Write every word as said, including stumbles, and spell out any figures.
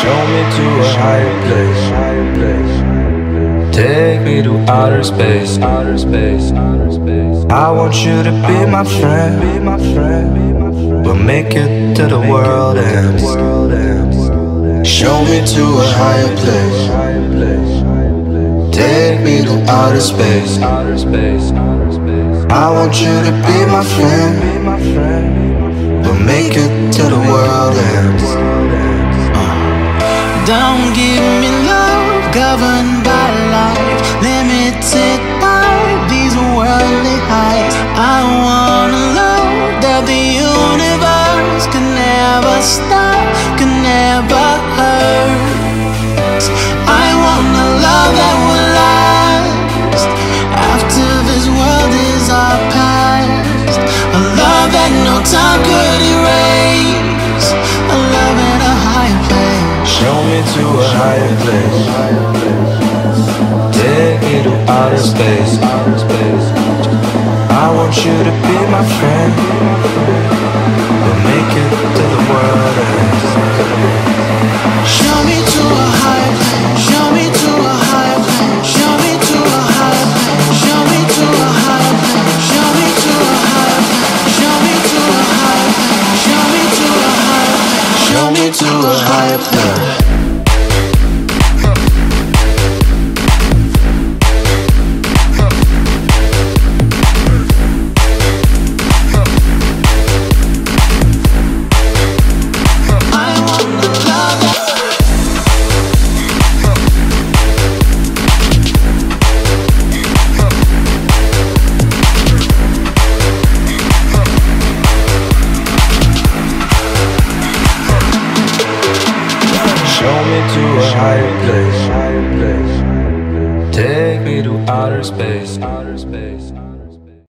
Show me to a higher place. Take me to outer space. Outer space. I want you to be my friend. We'll make it to the world ends. Show me to a higher place. Take me to outer space. I want you to be my friend. We'll make it to the world ends. Don't give me love governed by life, limited by these worldly heights. I want a love that the universe can never stop, can never hurt. I want a love that will last after this world is our past. A love that no time could erase. A love at a higher place. Show me to a higher place. Take me to outer space. I want you to be my friend. We'll make it to the world ends. Show me to a higher place. Show me to a higher place. Show me to a higher place. Show me to a higher place. Show me to a higher place. Show me to a higher place. Show me to a higher place. Show me to a higher place. Show me to a higher place. Take me to outer space. Outer space.